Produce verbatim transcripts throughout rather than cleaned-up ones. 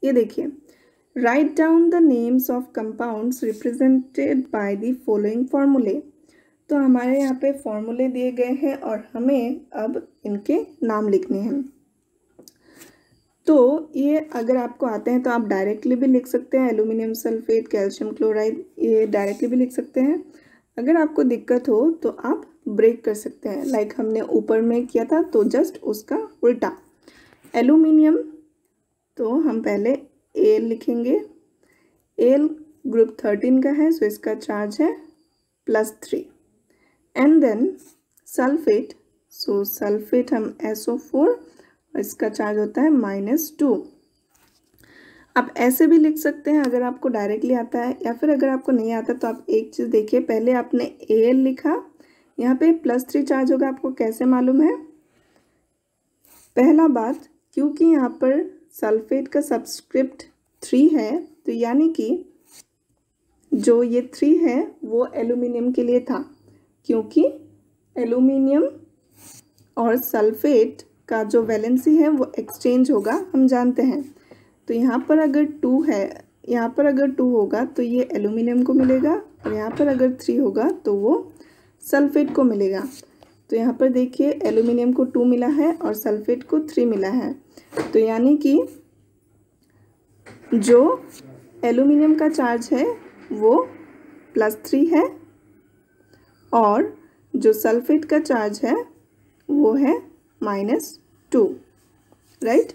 ये देखिए, write down the names of compounds represented by the following formulae. तो हमारे यहाँ पे फॉर्मूले दिए गए हैं और हमें अब इनके नाम लिखने हैं। तो ये अगर आपको आते हैं तो आप डायरेक्टली भी लिख सकते हैं, एल्यूमिनियम सल्फेट, कैल्शियम क्लोराइड, ये डायरेक्टली भी लिख सकते हैं। अगर आपको दिक्कत हो तो आप ब्रेक कर सकते हैं, लाइक हमने ऊपर में किया था, तो जस्ट उसका उल्टा। एल्यूमिनियम, तो हम पहले एल लिखेंगे। एल ग्रुप थर्टीन का है, सो इसका चार्ज है plus three. And then sulphate, so sulphate हम एस ओ फोर और इसका चार्ज होता है माइनस टू। आप ऐसे भी लिख सकते हैं अगर आपको डायरेक्टली आता है, या फिर अगर आपको नहीं आता तो आप एक चीज़ देखिए, पहले आपने एल लिखा, यहाँ पे प्लस थ्री चार्ज होगा, आपको कैसे मालूम है? पहला बात, क्योंकि यहाँ पर सल्फेट का सबस्क्रिप्ट थ्री है, तो यानी कि जो ये थ्री है वो एल्यूमिनियम के लिए था, क्योंकि एल्यूमिनियम और सल्फेट का जो वैलेंसी है वो एक्सचेंज होगा, हम जानते हैं। तो यहाँ पर अगर टू है, यहाँ पर अगर टू होगा तो ये एल्यूमिनियम को मिलेगा, और यहाँ पर अगर थ्री होगा तो वो सल्फेट को मिलेगा। तो यहाँ पर देखिए, एल्यूमिनियम को टू मिला है और सल्फेट को थ्री मिला है, तो यानी कि जो एल्यूमिनियम का चार्ज है वो प्लस थ्री है और जो सल्फेट का चार्ज है वो है माइनस टू, राइट।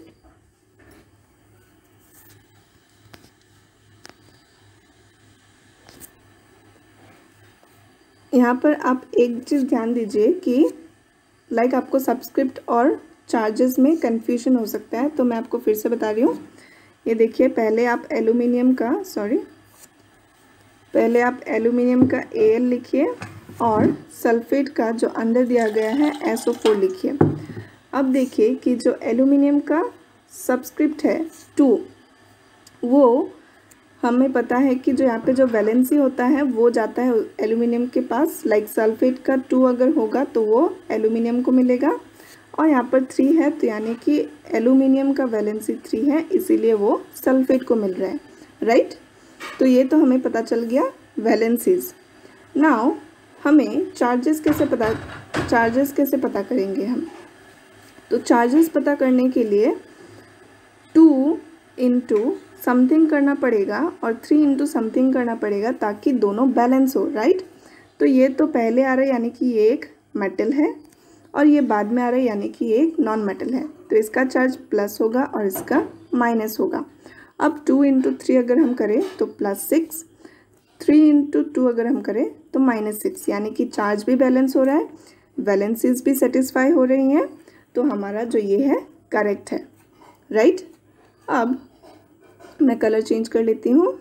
यहाँ पर आप एक चीज़ ध्यान दीजिए कि लाइक आपको सबस्क्रिप्ट और चार्जेस में कन्फ्यूजन हो सकता है, तो मैं आपको फिर से बता रही हूँ। ये देखिए, पहले आप एल्यूमिनियम का सॉरी पहले आप एल्यूमिनियम का ए एल लिखिए और सल्फेट का जो अंदर दिया गया है एस ओ फोर लिखिए। अब देखिए कि जो एल्यूमिनियम का सबस्क्रिप्ट है टू, वो हमें पता है कि जो यहाँ पे जो वैलेंसी होता है वो जाता है एल्यूमिनियम के पास, लाइक सल्फेट का टू अगर होगा तो वो एल्यूमिनियम को मिलेगा, और यहाँ पर थ्री है तो यानी कि एल्यूमिनियम का वैलेंसी थ्री है, इसीलिए वो सल्फेट को मिल रहा है, राइट। तो ये तो हमें पता चल गया वैलेंसीज। नाउ हमें चार्जेस कैसे पता चार्जेस कैसे पता करेंगे हम? तो चार्जेस पता करने के लिए टू इंटू समथिंग करना पड़ेगा और थ्री इंटू समथिंग करना पड़ेगा, ताकि दोनों बैलेंस हो, राइट। तो ये तो पहले आ रहा है यानी कि ये एक मेटल है, और ये बाद में आ रहा है यानी कि ये एक नॉन मेटल है, तो इसका चार्ज प्लस होगा और इसका माइनस होगा। अब टू इंटू थ्री अगर हम करें तो plus six, three into two अगर हम करें तो माइनस सिक्स, यानी कि चार्ज भी बैलेंस हो रहा है, वैलेंसीज भी सेटिस्फाई हो रही हैं, तो हमारा जो ये है करेक्ट है, राइट। अब मैं कलर चेंज कर लेती हूँ।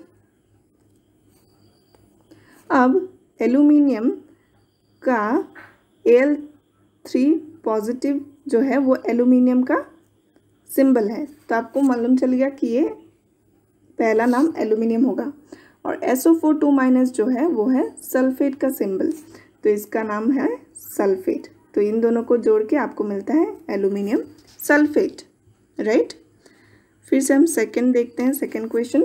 अब एल्यूमिनियम का एल थ्री पॉजिटिव जो है वो एल्यूमिनियम का सिंबल है, तो आपको मालूम चल गया कि ये पहला नाम एल्यूमिनियम होगा, और S O four two minus जो है वो है सल्फेट का सिंबल, तो इसका नाम है सल्फेट। तो इन दोनों को जोड़ के आपको मिलता है एल्यूमिनियम सल्फेट, राइट। फिर से हम सेकंड देखते हैं, सेकंड क्वेश्चन।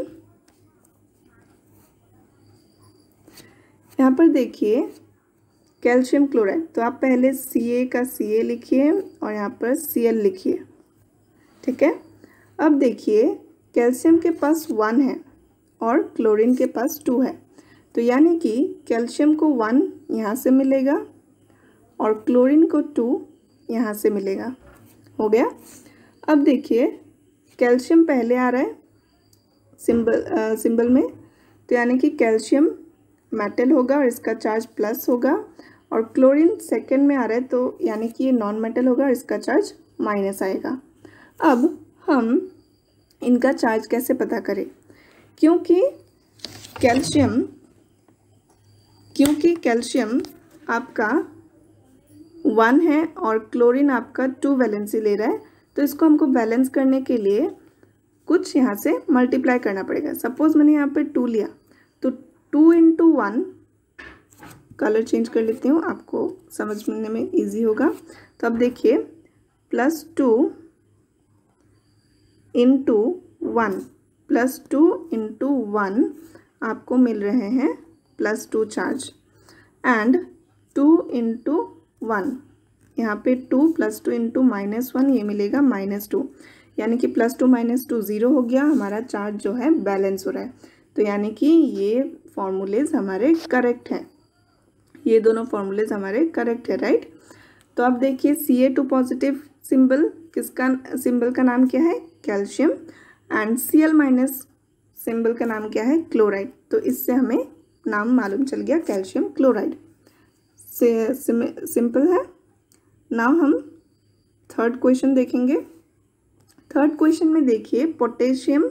यहाँ पर देखिए कैल्शियम क्लोराइड, तो आप पहले सी ए का सी ए लिखिए और यहाँ पर सी एल लिखिए, ठीक है। अब देखिए कैल्शियम के पास वन है और क्लोरीन के पास टू है, तो यानी कि कैल्शियम को वन यहाँ से मिलेगा और क्लोरीन को टू यहाँ से मिलेगा, हो गया। अब देखिए कैल्शियम पहले आ रहा है सिंबल सिंबल में, तो यानी कि कैल्शियम मेटल होगा और इसका चार्ज प्लस होगा, और क्लोरीन सेकंड में आ रहा है तो यानी कि ये नॉन मेटल होगा और इसका चार्ज माइनस आएगा। अब हम इनका चार्ज कैसे पता करें? क्योंकि कैल्शियम क्योंकि कैल्शियम आपका वन है और क्लोरीन आपका टू वैलेंसी ले रहा है, तो इसको हमको बैलेंस करने के लिए कुछ यहाँ से मल्टीप्लाई करना पड़ेगा। सपोज मैंने यहाँ पे टू लिया, तो two into one, colour change कर लेती हूँ आपको समझने में इजी होगा। तो अब देखिए plus two into one, plus two into one आपको मिल रहे हैं plus two charge, and two into one, यहाँ पे two plus two into minus one, ये मिलेगा माइनस टू, यानी कि plus two minus two zero हो गया, हमारा चार्ज जो है बैलेंस हो रहा है। तो यानी कि ये फॉर्मूलेज हमारे करेक्ट हैं, ये दोनों फॉर्मूलेज हमारे करेक्ट है, राइट। तो अब देखिए C A two positive symbol, किसका सिंबल का नाम क्या है, calcium, and C L minus symbol का नाम क्या है, क्लोराइड। तो इससे हमें नाम मालूम चल गया, कैल्शियम क्लोराइड। से सिंपल है। नाउ हम थर्ड क्वेश्चन देखेंगे। थर्ड क्वेश्चन में देखिए पोटेशियम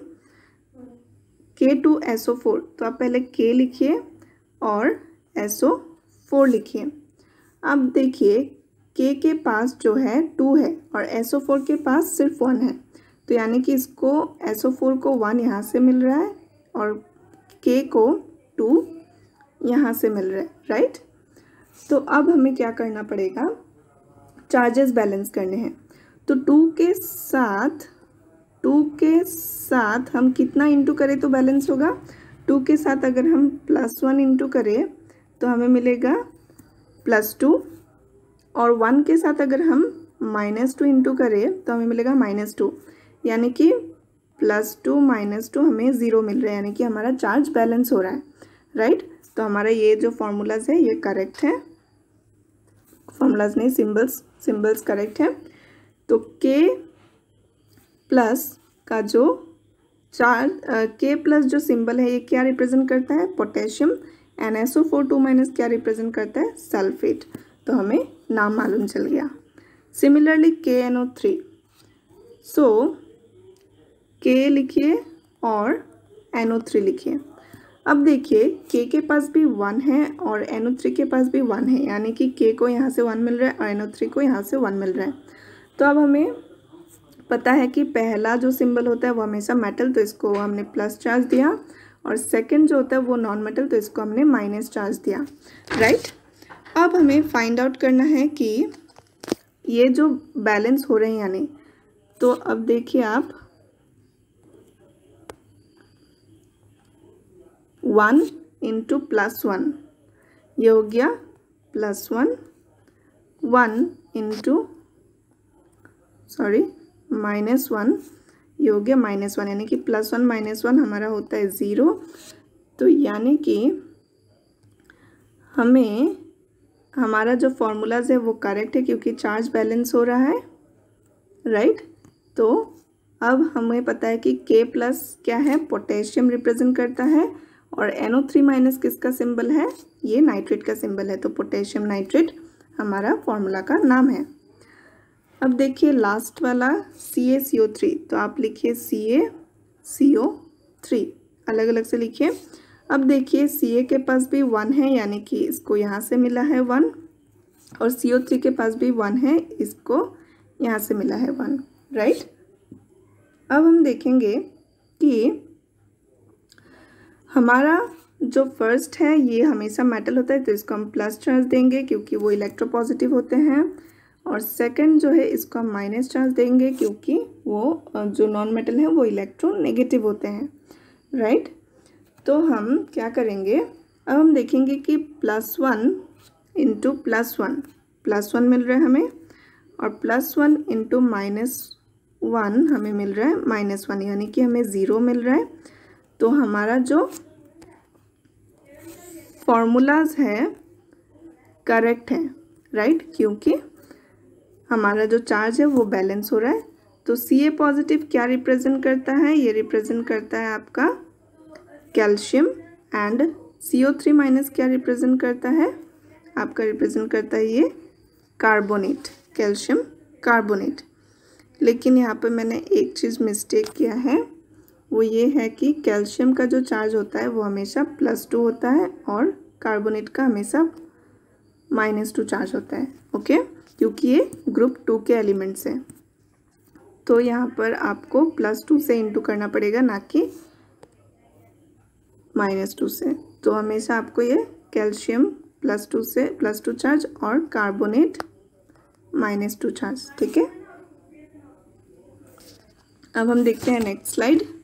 के टू एस ओ फोर, तो आप पहले के लिखिए और एस ओ फोर लिखिए। अब देखिए के के पास जो है टू है और एस ओ फोर के पास सिर्फ वन है, तो यानी कि इसको एस ओ फोर को वन यहाँ से मिल रहा है और के को टू यहाँ से मिल रहा है, राइट। तो अब हमें क्या करना पड़ेगा, चार्जेस बैलेंस करने हैं। तो टू के साथ टू के साथ हम कितना इंटू करें तो बैलेंस होगा, टू के साथ अगर हम प्लस वन इंटू करें तो हमें मिलेगा प्लस टू, और वन के साथ अगर हम माइनस टू इंटू करें तो हमें मिलेगा माइनस टू, यानी कि प्लस टू माइनस टू हमें ज़ीरो मिल रहा है, यानी कि हमारा चार्ज बैलेंस हो रहा है, राइट। तो हमारा ये जो फॉर्मूलाज है ये करेक्ट है, फॉर्मूलाज नहीं सिंबल्स सिंबल्स करेक्ट है। तो के प्लस का जो चार्ज के प्लस जो सिंबल है ये क्या रिप्रेजेंट करता है, potassium, and S O four two minus क्या रिप्रेजेंट करता है, सल्फेट। तो हमें नाम मालूम चल गया। सिमिलरली के एन ओ थ्री, सो के लिखिए और एन ओ थ्री लिखिए। अब देखिए के के पास भी वन है और एन ओ थ्री के पास भी वन है, यानी कि के को यहाँ से वन मिल रहा है और एन ओ थ्री को यहाँ से वन मिल रहा है। तो अब हमें पता है कि पहला जो सिंबल होता है वो हमेशा मेटल, तो इसको हमने प्लस चार्ज दिया, और सेकंड जो होता है वो नॉन मेटल, तो इसको हमने माइनस चार्ज दिया, राइट। अब हमें फाइंड आउट करना है कि ये जो बैलेंस हो रहे हैं यानी, तो अब देखिए आप वन इंटू प्लस वन, ये हो गया plus one, one into sorry minus one, ये हो गया माइनस वन, यानी कि प्लस वन माइनस वन हमारा होता है ज़ीरो। तो यानी कि हमें हमारा जो फॉर्मूलाज है वो करेक्ट है क्योंकि चार्ज बैलेंस हो रहा है, राइट। तो अब हमें पता है कि के प्लस क्या है, पोटेशियम रिप्रेजेंट करता है, और एन ओ थ्री माइनस किसका सिंबल है, ये नाइट्रेट का सिंबल है, तो पोटेशियम नाइट्रेट हमारा फॉर्मूला का नाम है। अब देखिए लास्ट वाला सी ए सी ओ थ्री, तो आप लिखिए सी ए सी ओ थ्री, अलग अलग से लिखिए। अब देखिए सी ए के पास भी वन है, यानी कि इसको यहाँ से मिला है वन, और सी ओ थ्री के पास भी वन है, इसको यहाँ से मिला है वन, राइट। अब हम देखेंगे कि हमारा जो फर्स्ट है ये हमेशा मेटल होता है, तो इसको हम प्लस चार्ज देंगे क्योंकि वो इलेक्ट्रोपॉजिटिव होते हैं, और सेकंड जो है इसको हम माइनस चार्ज देंगे क्योंकि वो जो नॉन मेटल है वो इलेक्ट्रोनेगेटिव होते हैं, राइट। तो हम क्या करेंगे, अब हम देखेंगे कि plus one into plus one, plus one मिल रहा है हमें, और plus one into minus one हमें मिल रहा है माइनस वन, यानी कि हमें ज़ीरो मिल रहा है। तो हमारा जो फॉर्मूलाज है करेक्ट है, राइट, क्योंकि हमारा जो चार्ज है वो बैलेंस हो रहा है। तो सी ए पॉजिटिव क्या रिप्रेजेंट करता है, ये रिप्रेजेंट करता है आपका calcium, and C O three minus क्या रिप्रेजेंट करता है, आपका रिप्रेजेंट करता है ये कार्बोनेट, कैल्शियम कार्बोनेट। लेकिन यहाँ पे मैंने एक चीज़ मिस्टेक किया है, वो ये है कि कैल्शियम का जो चार्ज होता है वो हमेशा प्लस टू होता है और कार्बोनेट का हमेशा माइनस टू चार्ज होता है, ओके, क्योंकि ये ग्रुप टू के एलिमेंट्स हैं। तो यहाँ पर आपको प्लस टू से इंटू करना पड़ेगा, ना कि माइनस टू से। तो हमेशा आपको ये कैल्शियम प्लस टू से प्लस टू चार्ज और कार्बोनेट माइनस टू चार्ज, ठीक है। अब हम देखते हैं नेक्स्ट स्लाइड।